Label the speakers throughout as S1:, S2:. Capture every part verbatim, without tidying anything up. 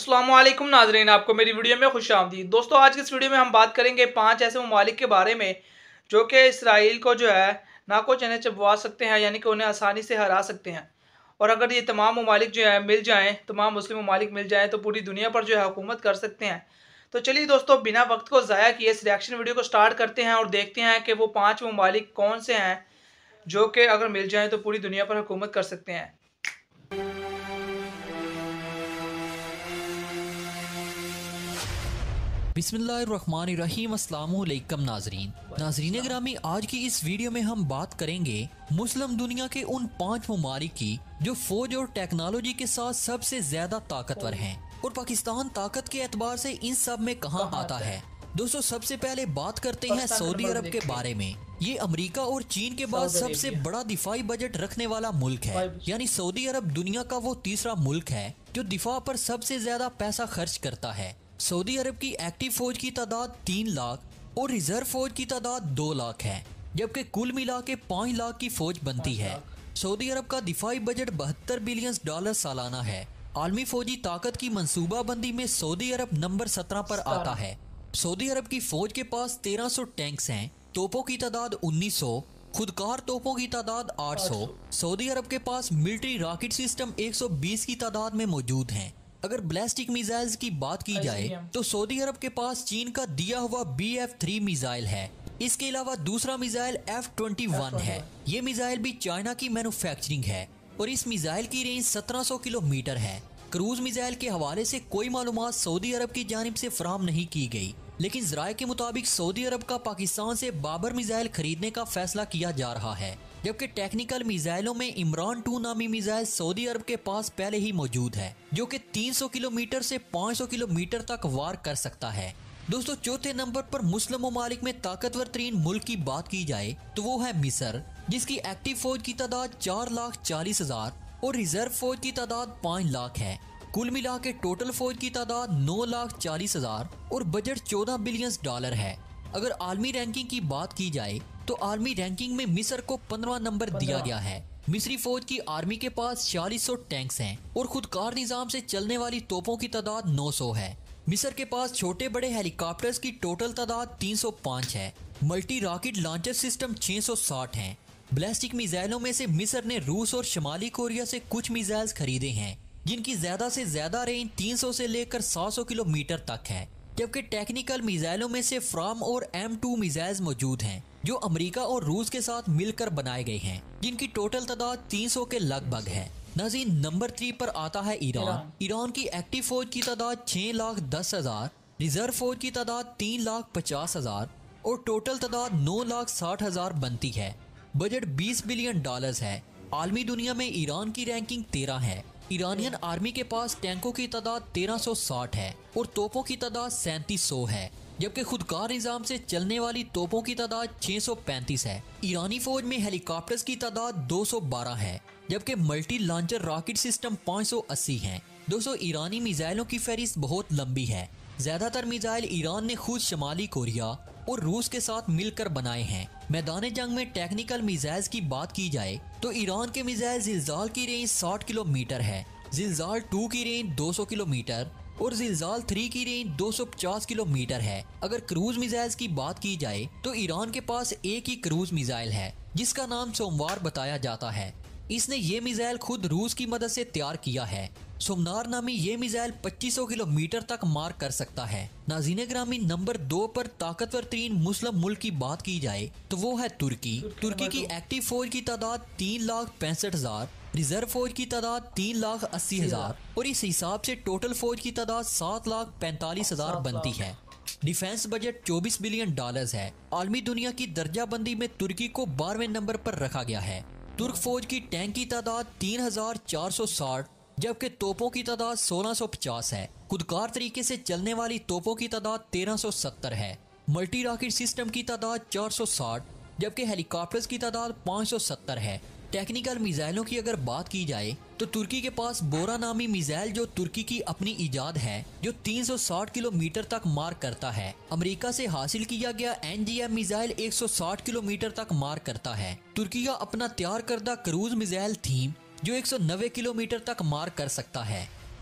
S1: अस्सलाम वालेकुम नाज़रीन, आपको मेरी वीडियो में खुश आमदीद। दोस्तों, आज की इस वीडियो में हम बात करेंगे पांच ऐसे ममालिक के बारे में जो कि इसराइल को जो है नाको चने चबवा सकते हैं, यानी कि उन्हें आसानी से हरा सकते हैं। और अगर ये तमाम ममालिक जो है मिल जाएँ, तमाम मुस्लिम ममालिक मिल जाएँ तो पूरी दुनिया पर जो है हुकूमत कर सकते हैं। तो चलिए दोस्तों, बिना वक्त को ज़ाया किए इस रिएक्शन वीडियो को स्टार्ट करते हैं और देखते हैं कि वो पाँच ममालिक कौन से हैं जो कि अगर मिल जाएँ तो पूरी दुनिया पर हुकूमत कर सकते हैं।
S2: बिस्मिल्लाहिर्रहमानिर्रहीम। अस्सलामुअलैकुम नाजरीन नाजरीन ग्रामी, आज की इस वीडियो में हम बात करेंगे मुस्लिम दुनिया के उन पांच ममालिक की जो फौज और टेक्नोलॉजी के साथ सबसे ज्यादा ताकतवर हैं और पाकिस्तान ताकत के एतबार से इन सब में कहां आता है। दोस्तों, सबसे पहले बात करते हैं सऊदी अरब के बारे में। ये अमेरिका और चीन के बाद सबसे बड़ा दिफाई बजट रखने वाला मुल्क है, यानी सऊदी अरब दुनिया का वो तीसरा मुल्क है जो दिफा पर सबसे ज्यादा पैसा खर्च करता है। सऊदी अरब की एक्टिव फौज की तादाद तीन लाख और रिजर्व फौज की तादाद दो लाख है, जबकि कुल मिला के पाँच लाख की फौज बनती है। सऊदी अरब का दिफाई बजट बहत्तर बिलियन डॉलर सालाना है। आलमी फौजी ताकत की मंसूबाबंदी में सऊदी अरब नंबर सत्रह पर आता है। सऊदी अरब की फौज के पास तेरह सौ टैंक्स हैं, तोपों की तादाद उन्नीस सौ, खुदकार तोपों की तादाद आठ सौ। सऊदी अरब के पास मिलिट्री रॉकेट सिस्टम एक सौ बीस की तादाद में मौजूद हैं। अगर बैलिस्टिक मिसाइल्स की बात की जाए तो सऊदी अरब के पास चीन का दिया हुआ बी एफ थ्री मिसाइल है। इसके अलावा दूसरा मिसाइल एफ ट्वेंटी वन है। ये मिसाइल भी चाइना की मैन्युफैक्चरिंग है और इस मिसाइल की रेंज सत्रह सौ किलोमीटर है। क्रूज मिसाइल के हवाले से कोई मालूमात सऊदी अरब की जानिब से फराहम नहीं की गई, लेकिन जराये के मुताबिक सऊदी अरब का पाकिस्तान से बाबर मिसाइल खरीदने का फैसला किया जा रहा है, जबकि टेक्निकल मिसाइलों में इमरान टू नामी मिसाइल सऊदी अरब के पास पहले ही मौजूद है, जो कि तीन सौ किलोमीटर से पाँच सौ किलोमीटर तक वार कर सकता है। दोस्तों, चौथे नंबर पर मुस्लिम ममालिक में ताकतवर तरीन मुल्क की बात की जाए तो वो है मिस्र, जिसकी एक्टिव फौज की तादाद चार लाख चालीस हजार और रिजर्व फौज की तादाद पाँच लाख है। कुल मिला के टोटल फौज की तादाद नौ लाख चालीस हजार और बजट चौदह बिलियन डॉलर है। अगर आलमी रैंकिंग की बात की जाए तो आर्मी रैंकिंग में मिस्र को पंद्रहवां नंबर दिया गया है। मिस्री फौज की आर्मी के पास छियालीस सौ टैंक्स हैं और खुदकार निजाम से चलने वाली तोपों की तादाद नौ सौ है। मिस्र के पास छोटे बड़े हेलीकॉप्टर्स की टोटल तादाद तीन सौ पाँच है। मल्टी रॉकेट लॉन्चर सिस्टम छह सौ साठ हैं। बैलिस्टिक मिसाइलों में से मिस्र ने रूस और शुमाली कोरिया से कुछ मिसाइल्स खरीदे हैं, जिनकी ज्यादा से ज्यादा रेंज तीन सौ से लेकर सात सौ किलोमीटर तक है, जबकि टेक्निकल मिसाइलों में से फ्राम और एम टू मिसाइल्स मौजूद हैं जो अमेरिका और रूस के साथ मिलकर बनाए गए हैं, जिनकी टोटल तादाद तीन सौ के लगभग है। नाज़रीन, नंबर थ्री पर आता है ईरान। ईरान की एक्टिव फौज की तादाद छह लाख दस हजार, रिजर्व फौज की तादाद तीन लाख पचास हजार और टोटल तादाद नौ लाख साठ हजार बनती है। बजट बीस बिलियन डॉलर्स है। आलमी दुनिया में ईरान की रैंकिंग तेरह है। ईरानियन आर्मी के पास टैंकों की तादाद तेरह सौ साठ है और तोपों की तादाद सैंतीस सौ है, जबकि खुदकार निजाम से चलने वाली तोपों की तादाद छह सौ पैंतीस है। ईरानी फौज में हेलीकॉप्टर्स की तादाद दो सौ बारह है, जबकि मल्टी लॉन्चर रॉकेट सिस्टम पाँच सौ अस्सी है। दोस्तों, ईरानी मिसाइलों की फहरिस्त बहुत लंबी है। ज्यादातर मिसाइल ईरान ने खुद शुमाली कोरिया और रूस के साथ मिलकर बनाए हैं। मैदान जंग में टेक्निकल मिसाइल्स की बात की जाए तो ईरान के मिसाइल जिलजाल की रेंज साठ किलोमीटर है, जिलजाल टू की रेंज दो सौ किलोमीटर और जिलजाल थ्री की रेंज दो सौ पचास किलोमीटर है। अगर क्रूज मिसाइल्स की बात की जाए तो ईरान के पास एक ही क्रूज मिसाइल है, जिसका नाम सोमवार बताया जाता है। इसने ये मिसाइल खुद रूस की मदद से तैयार किया है। सोमनार नामी ये मिसाइल पच्चीस सौ किलोमीटर तक मार कर सकता है। नाज़रीन ग्रामी, नंबर दो पर ताकतवर तीन मुस्लिम मुल्क की बात की जाए तो वो है तुर्की। तुर्की की एक्टिव फौज की तादाद तीन लाख पैंसठ हजार, रिजर्व फौज की तादाद तीन लाख अस्सी हजार और इस हिसाब से टोटल फौज की तादाद सात लाख पैंतालीस हजार बनती है। डिफेंस बजट चौबीस बिलियन डॉलर्स है। आलमी दुनिया की दर्जाबंदी में तुर्की को बारहवें नंबर पर रखा गया है। तुर्क फौज की टैंक की तादाद तीन हजार चार सौ साठ, जबकि तोपों की तादाद सोलह सौ पचास है। खुदकार तरीके से चलने वाली तोपों की तादाद तेरह सौ सत्तर है। मल्टी रॉकेट सिस्टम की तादाद चार सौ साठ, जबकि हेलीकॉप्टर्स की तादाद पाँच सौ सत्तर है। टेक्निकल मिसाइलों की अगर बात की जाए तो तुर्की के पास बोरा नामी मिसाइल जो तुर्की की अपनी इजाद है, जो तीन सौ साठ किलोमीटर तक मार करता है। अमेरिका से हासिल किया गया एन जी एम मिसाइल एक सौ साठ किलोमीटर तक मार करता है। तुर्की का अपना तैयार करदा क्रूज मिसाइल थीम जो एक सौ नब्बे किलोमीटर तक मार कर सकता है।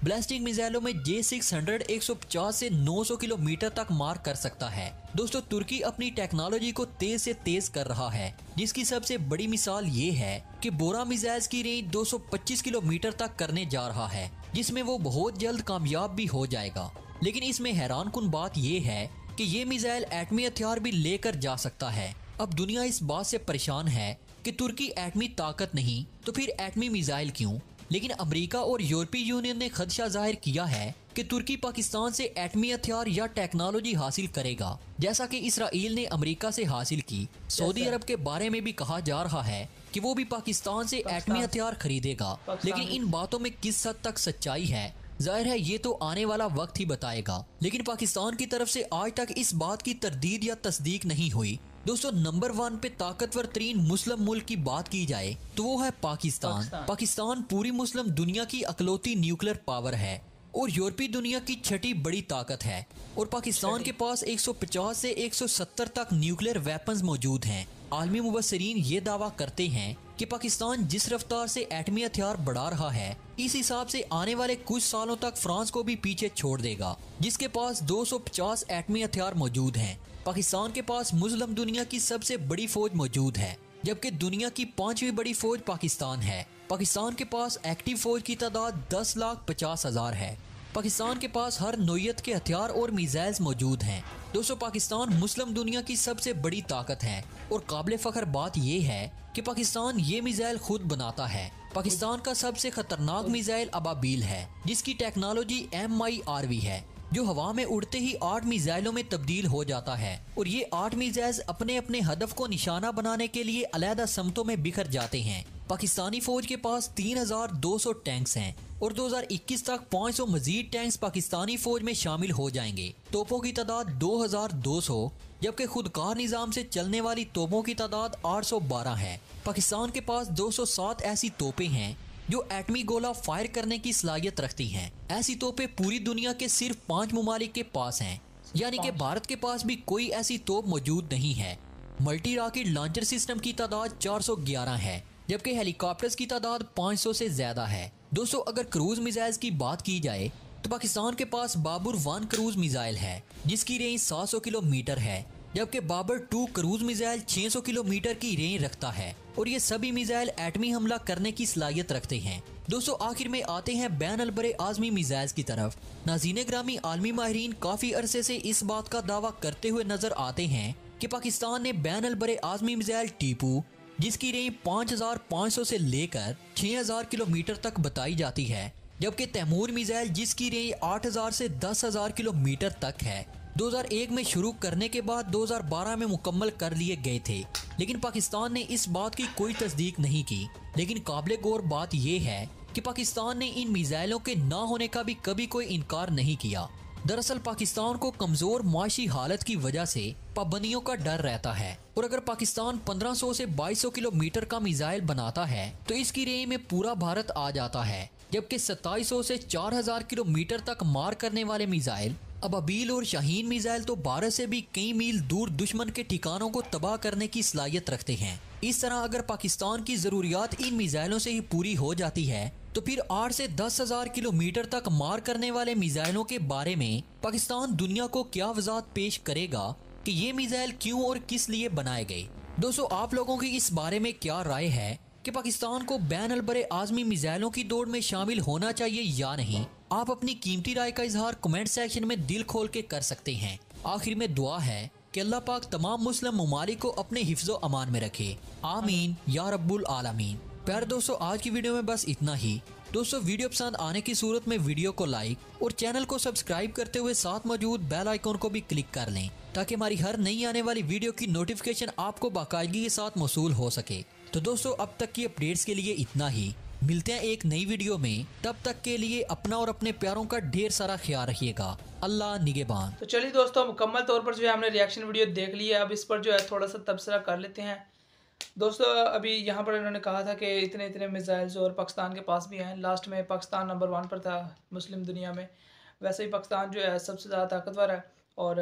S2: ब्लास्टिक मिसाइलों में जे सिक्स हंड्रेड एक सौ पचास से नौ सौ किलोमीटर तक मार कर सकता है। दोस्तों तुर्की अपनी टेक्नोलॉजी को तेज से तेज कर रहा है, जिसकी सबसे बड़ी मिसाल ये है कि बोरा मिसाइल्स की रेंज दो सौ पच्चीस किलोमीटर तक करने जा रहा है, जिसमें वो बहुत जल्द कामयाब भी हो जाएगा। लेकिन इसमें हैरानकुन बात यह है कि ये मिसाइल एटमी हथियार भी लेकर जा सकता है। अब दुनिया इस बात से परेशान है कि तुर्की एटमी ताकत नहीं तो फिर एटमी मिसाइल क्यों। लेकिन अमेरिका और यूरोपीय यूनियन ने खदशा जाहिर किया है कि तुर्की पाकिस्तान से एटमी हथियार या टेक्नोलॉजी हासिल करेगा, जैसा कि इसराइल ने अमेरिका से हासिल की। सऊदी अरब के बारे में भी कहा जा रहा है कि वो भी पाकिस्तान से एटमी हथियार खरीदेगा। लेकिन इन बातों में किस हद तक सच्चाई है, जाहिर है ये तो आने वाला वक्त ही बताएगा। लेकिन पाकिस्तान की तरफ से आज तक इस बात की तरदीद या तस्दीक नहीं हुई। दोस्तों नंबर वन पे ताकतवर तरीन मुस्लिम मुल्क की बात की जाए तो वो है पाकिस्तान। पाकिस्तान, पाकिस्तान पूरी मुस्लिम दुनिया की अकलौती न्यूक्लियर पावर है और यूरोपीय दुनिया की छठी बड़ी ताकत है। और पाकिस्तान के पास एक सौ पचास से एक सौ सत्तर तक न्यूक्लियर वेपन्स मौजूद हैं। आलमी मुबस्सिरीन ये दावा करते हैं कि पाकिस्तान जिस रफ्तार से एटमी हथियार बढ़ा रहा है, इस हिसाब से आने वाले कुछ सालों तक फ्रांस को भी पीछे छोड़ देगा, जिसके पास दो सौ पचास एटमी हथियार मौजूद हैं। पाकिस्तान के पास मुस्लिम दुनिया की सबसे बड़ी फौज मौजूद है, जबकि दुनिया की पांचवी बड़ी फौज पाकिस्तान है। पाकिस्तान के पास एक्टिव फौज की तादाद दस लाख पचास हजार है। पाकिस्तान के पास हर नौयत के हथियार और मिसाइल्स मौजूद हैं। दोस्तों पाकिस्तान मुस्लिम दुनिया की सबसे बड़ी ताकत है और काबिल फख्र बात यह है कि पाकिस्तान ये मिसाइल खुद बनाता है। पाकिस्तान का सबसे खतरनाक मिसाइल अबाबील है, जिसकी technology M I R V है, जो हवा में उड़ते ही आठ मिसाइलों में तब्दील हो जाता है। और ये आठ मिसाइल अपने अपने हदफ को निशाना बनाने के लिए अलहदा समतों में बिखर जाते हैं। पाकिस्तानी फौज के पास तीन हजार दो सौ टैंक्स हैं और दो हजार इक्कीस तक पाँच सौ मजीद टैंक्स पाकिस्तानी फौज में शामिल हो जाएंगे। तोपों की तादाद दो हजार दो सौ, जबकि खुदकार निजाम से चलने वाली तोपों की तादाद आठ सौ बारह है। पाकिस्तान के पास दो सौ सात ऐसी तोपें हैं जो एटमी गोला फायर करने की सलाहियत रखती हैं। ऐसी तोपें पूरी दुनिया के सिर्फ पाँच ममालिक के पास हैं, यानी कि भारत के पास भी कोई ऐसी तोप मौजूद नहीं है। मल्टी रॉकेट लॉन्चर सिस्टम की तादाद चार सौ ग्यारह है, जबकि हेलीकॉप्टर्स की तादाद पाँच सौ से ज्यादा है। दोस्तों अगर क्रूज मिसाइल्स की बात की जाए तो पाकिस्तान के पास बाबर वन क्रूज मिसाइल है, जिसकी रेंज सात सौ किलोमीटर है, जबकि बाबर टू क्रूज मिसाइल छह सौ किलोमीटर की रेंज रखता है। और ये सभी मिसाइल एटमी हमला करने की सलाहियत रखते हैं। दोस्तों आखिर में आते हैं बैन अल बरे आज़मी मिसाइल्स की तरफ। नाज़रीन ग्रामी, आलमी माहिरीन काफी अरसे से इस बात का दावा करते हुए नजर आते हैं कि पाकिस्तान ने बैन अल बरे आज़मी मिसाइल टीपू, जिसकी रेंज पाँच हजार पाँच सौ से लेकर छह हजार किलोमीटर तक बताई जाती है, जबकि तैमूर मिसाइल जिसकी रेंज आठ हजार से दस हजार किलोमीटर तक है, दो हजार एक में शुरू करने के बाद दो हजार बारह में मुकम्मल कर लिए गए थे। लेकिन पाकिस्तान ने इस बात की कोई तस्दीक नहीं की। लेकिन काबिल गौर बात यह है कि पाकिस्तान ने इन मिसाइलों के ना होने का भी कभी कोई इनकार नहीं किया। दरअसल पाकिस्तान को कमजोर माशी हालत की वजह से पाबंदियों का डर रहता है, और अगर पाकिस्तान पंद्रह सौ से बाईस सौ किलोमीटर का मिसाइल बनाता है तो इसकी रेंज में पूरा भारत आ जाता है, जबकि सत्ताईस सौ से चार हजार किलोमीटर तक मार करने वाले मिसाइल अबाबील और शाहीन मिसाइल तो भारत से भी कई मील दूर दुश्मन के ठिकानों को तबाह करने की सलाहियत रखते हैं। इस तरह अगर पाकिस्तान की जरूरियात इन मिसाइलों से ही पूरी हो जाती है तो फिर आठ से दस हजार किलोमीटर तक मार करने वाले मिसाइलों के बारे में पाकिस्तान दुनिया को क्या वजाहत पेश करेगा कि ये मिसाइल क्यों और किस लिए बनाए गए। दोस्तों आप लोगों की इस बारे में क्या राय है कि पाकिस्तान को बैन अल बरे आज़मी मिसाइलों की दौड़ में शामिल होना चाहिए या नहीं? आप अपनी कीमती राय का इजहार कमेंट सेक्शन में दिल खोल के कर सकते हैं। आखिर में दुआ है कि अल्लाह पाक तमाम मुस्लिम ममालिक को अपने हिफ्ज़ो अमान में रखे, आमीन या रब्बुल आलमीन। प्यारे दोस्तों आज की वीडियो में बस इतना ही। दोस्तों वीडियो पसंद आने की सूरत में वीडियो को लाइक और चैनल को सब्सक्राइब करते हुए साथ मौजूद बेल आइकॉन को भी क्लिक कर लें, ताकि हमारी हर नई आने वाली वीडियो की नोटिफिकेशन आपको बाकायदगी के साथ मौसूल हो सके। तो दोस्तों अब तक की अपडेट्स के लिए इतना ही। मिलते हैं एक नई वीडियो में, तब तक के लिए अपना और अपने प्यारों का ढेर सारा ख्याल रखिएगा। अल्लाह निगहबान।
S1: तो चलिए दोस्तों मुकम्मल तौर पर जो है हमने रिएक्शन वीडियो देख ली है, अब इस पर जो है थोड़ा सा तबसरा कर लेते हैं। दोस्तों अभी यहाँ पर इन्होंने कहा था कि इतने इतने मिसाइल्स और पाकिस्तान के पास भी हैं। लास्ट में पाकिस्तान नंबर वन पर था मुस्लिम दुनिया में। वैसे ही पाकिस्तान जो है सबसे ज़्यादा ताकतवर है, और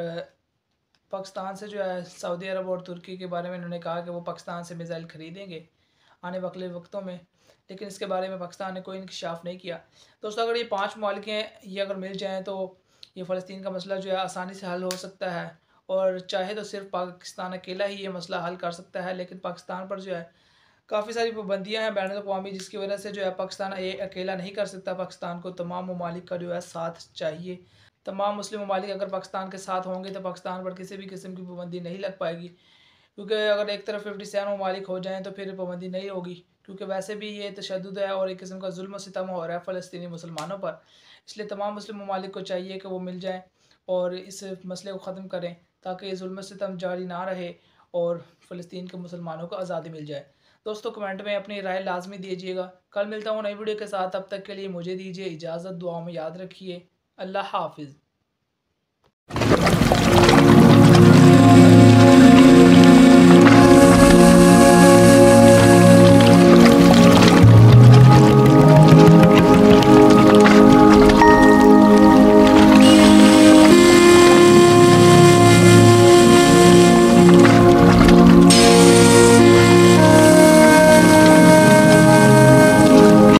S1: पाकिस्तान से जो है सऊदी अरब और तुर्की के बारे में इन्होंने कहा कि वो पाकिस्तान से मिसाइल ख़रीदेंगे। आने वाले वक्तों में, लेकिन इसके बारे में पाकिस्तान ने कोई इंकशाफ नहीं किया। दोस्तों अगर ये पाँच ममालिक हैं, ये अगर मिल जाएँ तो ये फ़लस्तीन का मसला जो है आसानी से हल हो सकता है, और चाहे तो सिर्फ पाकिस्तान अकेला ही ये मसला हल कर सकता है, लेकिन पाकिस्तान पर जो है काफ़ी सारी पाबंदियाँ हैं बैनुल-अक़वामी, जिसकी वजह से जो है पाकिस्तान ये अकेला नहीं कर सकता। पाकिस्तान को तमाम ममालिक का जो है साथ चाहिए। तमाम मुस्लिम ममालिक अगर पाकिस्तान के साथ होंगे तो पाकिस्तान पर किसी भी किस्म की पाबंदी नहीं लग पाएगी, क्योंकि अगर एक तरफ फिफ्टी सेवन ममालिक हो जाएँ तो फिर पाबंदी नहीं होगी, क्योंकि वैसे भी ये तशद्दुद है और एक किस्म का जुल्म सितम हो रहा है फ़लस्तीनी मुसलमानों पर। इसलिए तमाम मुस्लिम ममालिक को चाहिए कि वो मिल जाएँ और इस मसले को ख़त्म करें, ताकि ये जुल्म सितम जारी ना रहे और फ़लस्तीन के मुसलमानों को आज़ादी मिल जाए। दोस्तों कमेंट में अपनी राय लाजमी दीजिएगा। कल मिलता हूँ नई वीडियो के साथ, तब तक के लिए मुझे दीजिए इजाज़त। दुआ में याद रखिए। अल्लाह हाफ़िज़।